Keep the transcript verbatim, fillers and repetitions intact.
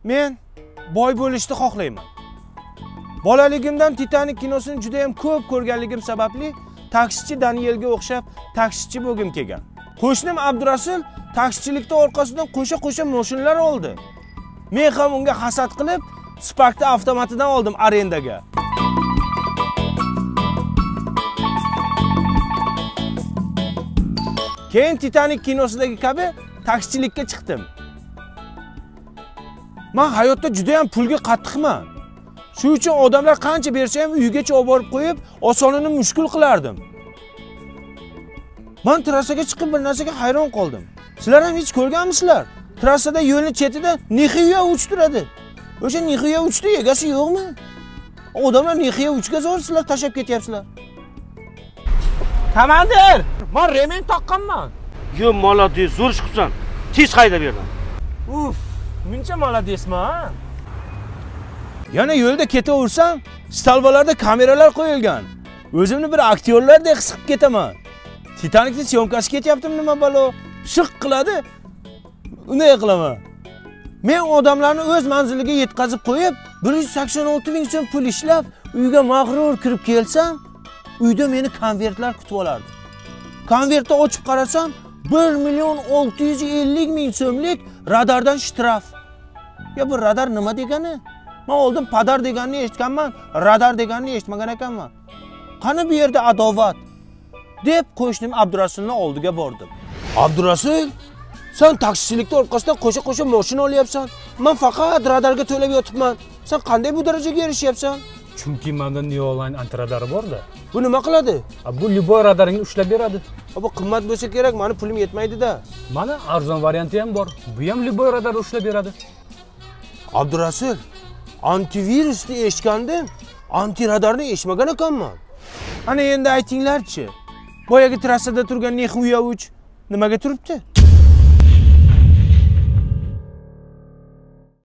Men boy bo'lishni xohlayman. Bolaligimdan Titanik kinosini juda ham ko'p ko'rganligim sababli taksichi Danielga o'xshab taksichi bo'lgim kelgan. Qo'shnim Abdurasul taksichilikda orqasidan qo'sha-qo'sha mashinalar oldi. Men ham unga hasad qilib, Spark'da avtomatidan oldim arendaga. Keyin Titanik kinosidagi kabi taksichilikka chiqdim. Men hayotda juda ham pulga qattiqman. Shuning uchun odamlar qancha bersa ham uygacha olib borib qo'yib, osonini mushkul qilardim. Men trassaga chiqib bir narsaga hayron qoldim. Sizlar ham hech ko'rganmisizlar? Trassada yo'lning chetida Nixiya uch turadi. O'sha Nixiya uchda egasi yo'qmi? Odamlar Nixiya uchga zo'r sizlar tashab ketyapsizlar. Komandir, men remen taqqanman. Yo, молодец, zo'r ish qilsan. Tez hayda berdim. Uf, muncha молодецman. Yana yo'lda ketaversam, stalbalarda kameralar qo'yilgan. O'zimni bir aktyorlardek his qilib ketaman. Titanikning syomkasi ketyaptimi nima balo? Shiq qiladi. Unday qilaman. Men odamlarni o'z manziliga yetkazib qo'yib, bir yuz sakson olti ming so'm pul ishlab, uyga mag'rur kirib kelsam, uyda meni konvertlar kutib olardi. Konvertni ochib qarasam, bir million olti yuz ellik ming so'mlik radardan shtraf. Ya bu radar nima degani? Men oldin padar deganini eshitganman, radar deganini eshitmagan ekanman. Qani bu yerda adovat? deb qo'shnim Abdurasulning oldiga bordim. Abdurasul, sen taksichilikda orqasidan qo'sha-qo'sha mashina olyapsan. Men faqat radarga to'lab yotibman. Sen qanday bu darajaga erishyapsan? Chunki menda Neoline antiradari bor-da. Bu nima qiladi? Bu любой radaringni ushlab beradi. Bu qimmat bo'lsa kerak, meni pulim yetmaydi-da. Mana arzon varianti ham bor. Bu ham любой radar ushlab beradi. Abdurasul, antivirusni eshitgandim, antiradarni eshitmagan ekanman. Ana endi aytinglar-chi. Boyagi trassada turgan Nixiya uch nimaga turibdi?